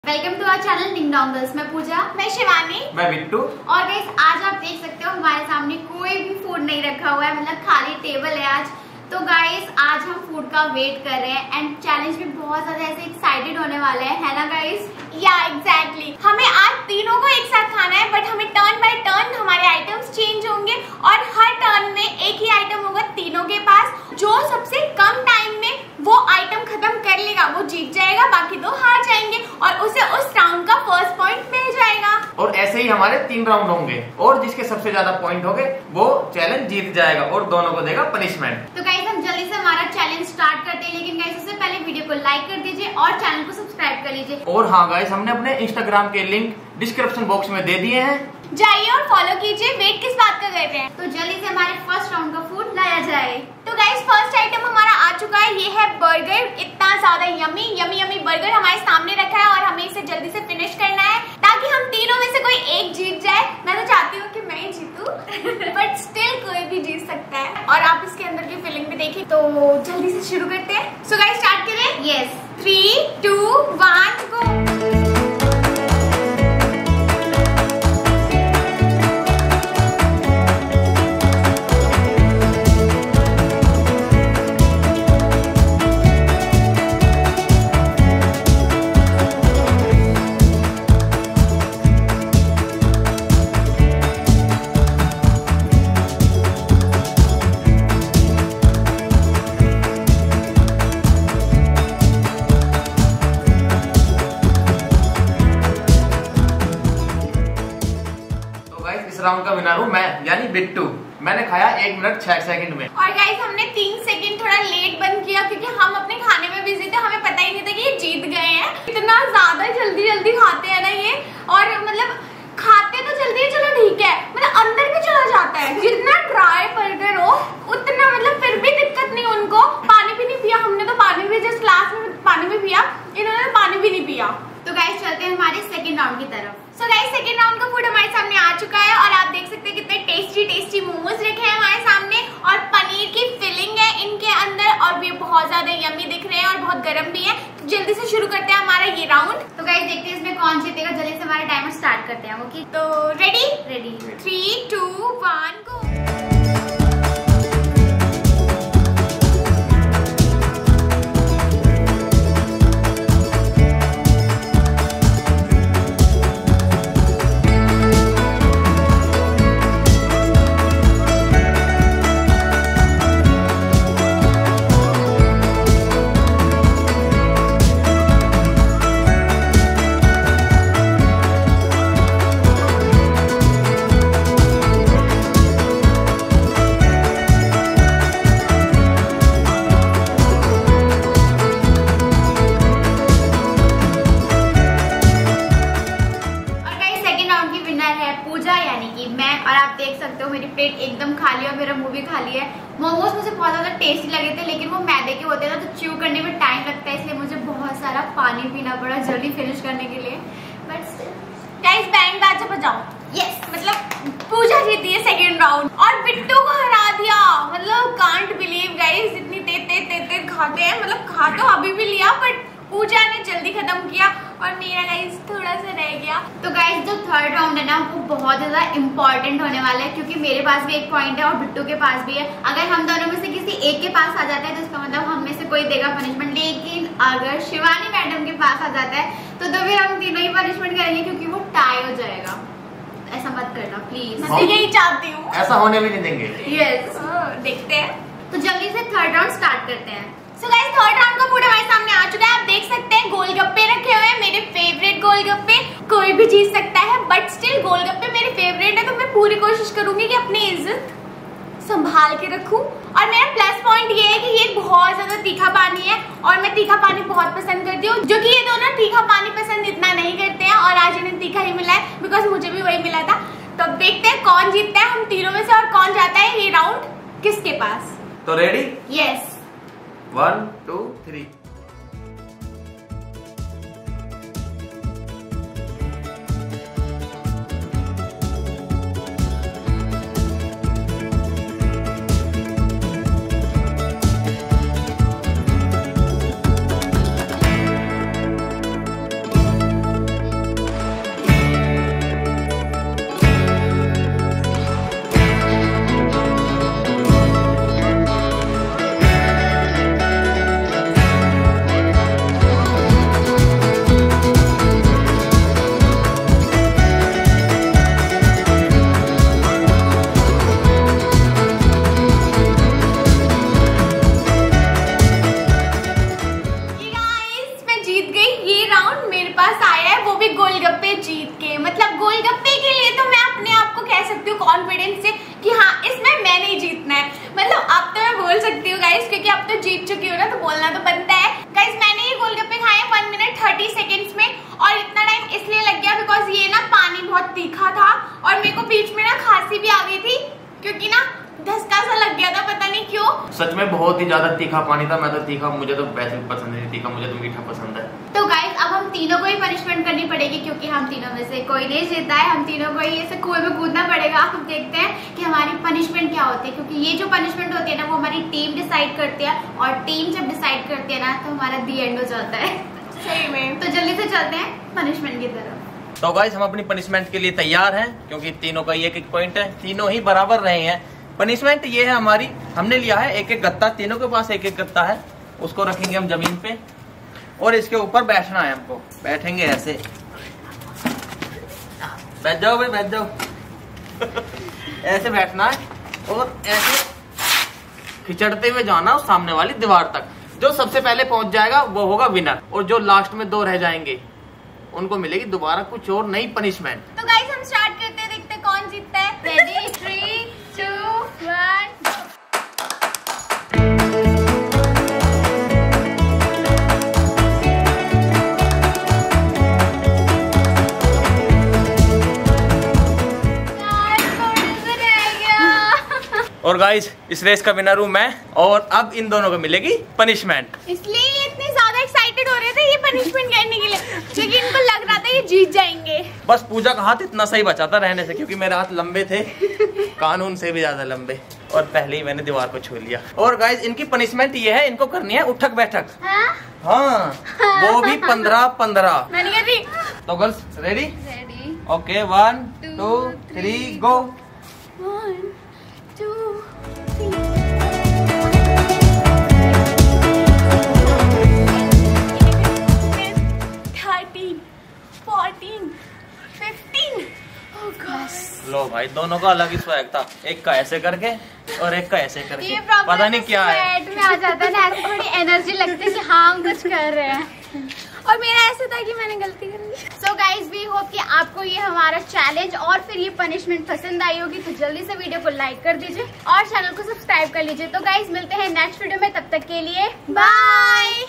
Welcome to our channel ding dong girls. मैं पूजा, मैं शिवानी, मैं बिट्टू। और गाइस आज आप देख सकते हो हमारे सामने कोई भी फूड नहीं रखा हुआ है, मतलब खाली टेबल है आज। तो गाइस आज हम फूड का वेट कर रहे हैं एंड चैलेंज भी बहुत ज्यादा ऐसे एक्साइटेड होने वाले हैं, है ना गाइस? या एग्जैक्टली हमें आज तीनों को एक साथ खाना है, बट हमें टर्न बाय टर्न हमारे आइटम्स चेंज होंगे और हर टर्न में एक ही आइटम होगा तीनों के पास। जो सबसे कम टाइम में वो आइटम खत्म कर लेगा वो जीत जाएगा, बाकी दो हार जाएंगे और उसे उस राउंड का फर्स्ट पॉइंट मिल जाएगा। और ऐसे ही हमारे 3 राउंड होंगे और जिसके सबसे ज्यादा पॉइंट होंगे वो चैलेंज जीत जाएगा और दोनों को देगा पनिशमेंट। तो गाइस हम जल्दी से हमारा चैलेंज स्टार्ट करते हैं, लेकिन गाइस उससे पहले वीडियो को लाइक कर दीजिए और चैनल को सब्सक्राइब कर लीजिए। और हाँ गाइस, हमने अपने इंस्टाग्राम के लिंक डिस्क्रिप्शन बॉक्स में दे दिए हैं, जाइए और फॉलो कीजिए। वेट किस बात का कर रहे हैं? तो जल्दी से हमारे फर्स्ट राउंड का फूड लाया जाए। तो गाइस फर्स्ट आइटम हमारा आ चुका है, ये है बर्गर। इतना ज्यादा यमी यमी यमी बर्गर हमारे सामने रखा है और हमें इसे जल्दी से फिनिश करना है ताकि हम तीनों में से कोई एक जीत जाए। मैं तो चाहती हूँ कि मैं ही जीतूं बट स्टिल कोई भी जीत सकता है। और आप इसके अंदर की फिलिंग भी देखिए, तो जल्दी से शुरू करते हैं। सो गाइस स्टार्ट करें। Yes 3, 2, 1 go. राउंड का विनर हूँ मैं, यानी बिट्टू। मैंने खाया 1 मिनट 6 सेकंड में। और गाइस हमने 3 सेकंड थोड़ा लेट बंद किया क्योंकि हम अपने खाने में बिजी थे, हमें पता ही नहीं था कि ये जीत गए हैं। इतना ज्यादा जल्दी जल्दी खाते हैं ना ये, और मतलब खाते तो जल्दी है, चलो ठीक है, मतलब अंदर भी चला जाता है। जितना ड्राई बर्गर हो उतना मतलब फिर भी दिक्कत नहीं उनको। पानी भी नहीं पिया हमने, तो पानी भी जस्ट लास्ट में पानी भी पिया, इन्होंने पानी भी नहीं पिया। तो गाइस चलते हैं हमारे सेकंड राउंड की तरफ। सो गाइस सेकंड राउंड का फूड हमारे सामने आ चुका है और आप देख सकते हैं कितने टेस्टी टेस्टी मोमोज रखे हैं हमारे सामने और पनीर की फिलिंग है इनके अंदर और ये बहुत ज्यादा यम्मी दिख रहे हैं और बहुत गर्म भी है। तो जल्दी से शुरू करते हैं हमारा ये राउंड। तो गाइस देखते हैं इसमें कौन जीतेगा। जल्दी से हमारा टाइमर स्टार्ट करते हैं। ओके तो रेडी? रेडी 3, 2, 1 गो। पूजा यानी कि मैं। और आप देख सकते हो मेरी प्लेट एकदम खाली और मेरा मुंह भी खाली है। मोमोज मुझे बहुत ज्यादा टेस्टी लगे थे, लेकिन वो मैदे के होते थे तो च्यू करने में टाइम लगता है, इसलिए मुझे बहुत सारा पानी पीना पड़ा जल्दी फिनिश करने के लिए। बट गाइस बैंड बाजा बजाओ। यस मतलब पूजा जीती है सेकंड राउंड और बिट्टू को हरा दिया। मतलब कांट बिलीव गाइस, इतनी तेज खाते हैं, मतलब खा तो अभी भी लिया बट पूजा ने जल्दी खत्म किया और मेरा गाइस थोड़ा सा रह गया। तो गाइस जो थर्ड राउंड है ना वो बहुत ज्यादा इम्पोर्टेंट होने वाला है, क्योंकि मेरे पास भी 1 पॉइंट है और बिट्टू के पास भी है। अगर हम दोनों में से किसी एक के पास आ जाता है तो इसका मतलब हम में से कोई देगा पनिशमेंट, लेकिन अगर शिवानी मैडम के पास आ जाता है तो फिर हम तीनों ही पनिशमेंट करेंगे क्योंकि वो टाई हो जाएगा। ऐसा मत करना प्लीज, मैं यही चाहती हूँ। ऐसा होने भी नहीं देंगे। यस देखते हैं। तो जल्दी से थर्ड राउंड स्टार्ट करते हैं। सो गाइस थर्ड राउंड का फूड हमारे सामने आ चुका है। आप देख सकते हैं गोलगप्पे रखे हुए हैं, मेरे फेवरेट गोलगप्पे। कोई भी जीत सकता है बट स्टिल गोलगप्पे मेरे फेवरेट है, तो मैं पूरी कोशिश करूंगी कि अपनी इज्जत संभाल के रखूं। और मेरा प्लस पॉइंट ये है कि ये बहुत ज्यादा तीखा पानी है और मैं तीखा पानी बहुत पसंद करती हूँ, जो कि ये दोनों तीखा पानी पसंद इतना नहीं करते हैं और आज इन्हें तीखा ही मिला है बिकॉज मुझे भी वही मिला था। तो अब देखते हैं कौन जीतता है हम तीनों में से और कौन जाता है ये राउंड किसके पास। तो रेडी? यस 1, 2, 3। बोल सकती हूँ गाइस, क्योंकि अब तो जीत चुकी हूँ ना, तो बोलना तो बनता है। गाइस मैंने ये गोलगप्पे खाए 1 मिनट 30 सेकेंड्स में, और इतना टाइम इसलिए लग गया बिकॉज ये ना पानी बहुत तीखा था और मेरे को बीच में ना खांसी भी आ गई थी, क्योंकि ना धसका सा लग गया था, पता नहीं क्यों। सच में बहुत ही ज्यादा तीखा पानी था। मैं तो तीखा, मुझे तो वैसे भी पसंद नहीं तीखा, मुझे तो मीठा पसंद है। तो गाइस अब हम तीनों को ही पनिशमेंट करनी पड़ेगी, क्योंकि हम तीनों में से कोई नहीं जीता है। हम तीनों को ही ऐसे कुएं में कूदना पड़ेगा। हम देखते हैं कि हमारी पनिशमेंट क्या होती है, क्योंकि ये जो पनिशमेंट होती है ना वो हमारी टीम डिसाइड करती है, और टीम जब डिसाइड करती है ना तो हमारा दी एंड हो जाता है। सही में। तो जल्दी से चलते हैं पनिशमेंट की तरफ। तो गाइस हम अपनी पनिशमेंट के लिए तैयार हैं, क्योंकि तीनों का एक एक पॉइंट है, तीनों ही बराबर रहे हैं। पनिशमेंट ये है हमारी, हमने लिया है एक एक गत्ता, तीनों के पास एक एक गत्ता है, उसको रखेंगे हम जमीन पे और इसके ऊपर बैठना है हमको। बैठेंगे ऐसे, बैठ जाओ भाई, बैठ जाओ। ऐसे बैठना है और ऐसे खिचड़ते हुए जाना उस सामने वाली दीवार तक। जो सबसे पहले पहुंच जाएगा वो होगा विनर, और जो लास्ट में 2 रह जाएंगे उनको मिलेगी दोबारा कुछ और नई पनिशमेंट। तो गाइस हम स्टार्ट करते हैं, देखते हैं कौन जीतता है। रेडी 3 2 1 और गाइस इस रेस का विनर हूँ मैं, और अब इन दोनों को मिलेगी पनिशमेंट। इसलिए ये इतने ज्यादा एक्साइटेड हो रहे थे ये पनिशमेंट करने के लिए, क्योंकि इनको लग रहा था ये जीत जाएंगे। बस पूजा का हाथ इतना सही बचा था रहने से, क्योंकि मेरे हाथ लंबे थे, कानून से भी ज्यादा लंबे, और पहले ही मैंने दीवार को छू लिया। और गाइस इनकी पनिशमेंट ये है, इनको करनी है उठक बैठक। हाँ, वो भी 15-15। मैं नहीं कर रही। तो girls ready? Ready. Okay 1 2 3 go. 1 2 3 13 14 15। Oh gosh। लो भाई, दोनों का अलग ही स्वैग था, एक का ऐसे करके और एक का ऐसे करके, ये प्रॉब्लम पता नहीं क्या है। स्वेट में आ जाता है ना, ऐसे थोड़ी एनर्जी लगती है कि हाँ हम कुछ कर रहे हैं। और मेरा ऐसा था कि मैंने गलती कर ली। सो गाइज वी होप कि आपको ये हमारा चैलेंज और फिर ये पनिशमेंट पसंद आई होगी, तो जल्दी से वीडियो को लाइक कर दीजिए और चैनल को सब्सक्राइब कर लीजिए। तो गाइज मिलते हैं नेक्स्ट वीडियो में, तब तक के लिए बाय।